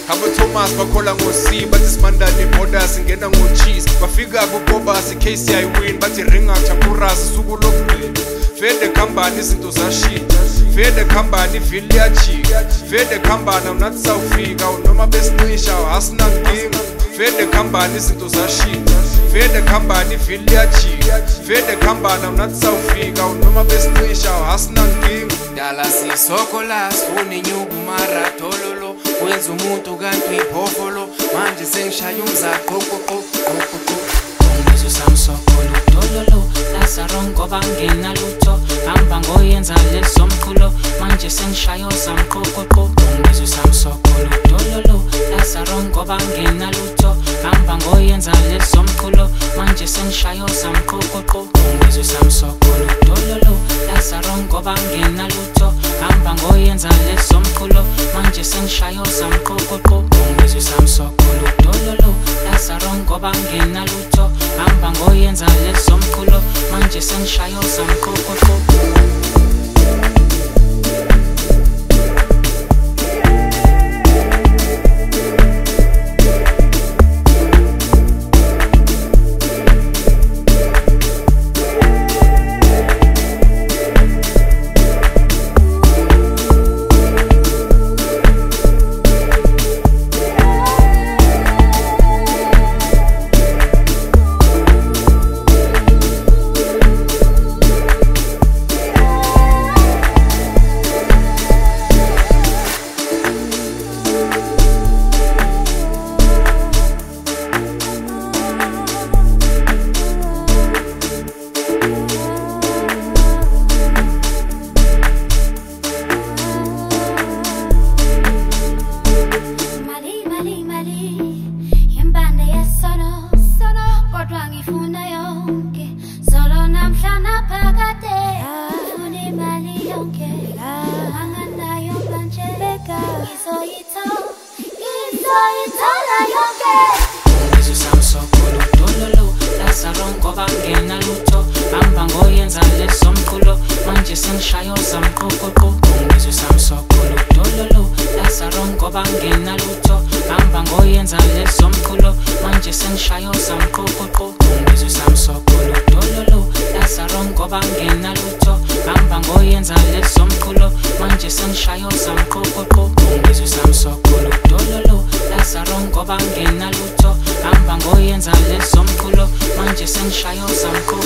Abo Thomas bakhola ngoC bathi simandane borders singena ngocheese bafika kuBobas case yayiwin bathi ring out akurasi suku lokugcina Fede company izinto zashintsha Fede company vile yajika Fede company unathi sawufika noma besicisha asina nkinga Fede company izinto zashintsha Fede company vile yajika Fede company unathi sawufika noma besicisha asina nkinga Dala sisokola sifuna inyuku mara tololo wenza umuntu kanti iphofolo manje sengishaya umzaqo Ngizwe samsokolo tololo lasarongo bangena lutho hamba ngoyenza lesomkhulo manje sengishaya samqoqoqo Ngizwe samsokolo tololo lasarongo bangena lutho hamba ngoyenza lesomkhulo manje sengishaya samqoqoqo Ngizwe samsokolo tololo lasarongo bangena lutho hamba ngoyenza lesomkhulo manje sengishaya samqoqoqo Ngizwe samsokolo tololo lasarongo bangena lutho hamba ngoyenza lesomkhulo manje sengishaya samqoqoqo Ngizwe samsokolo tololo lasarongo bangena lutho hamba ngoyenza lesomkhulo manje sengishaya samqoqoqo Ngizwe samsokolo tololo lasarongo bangena lutho hamba ngoyenza lesomkhulo manje sengishaya samqoqoqo Ngizwe samsokolo tololo lasarongo bangena lutho hamba ngoyenza lesomkhulo manje sengishaya samqoqoqo Ngizwe samsokolo tololo lasarongo bangena lutho hamba ngoyenza lesomkhulo manje sengishaya samqoqoqo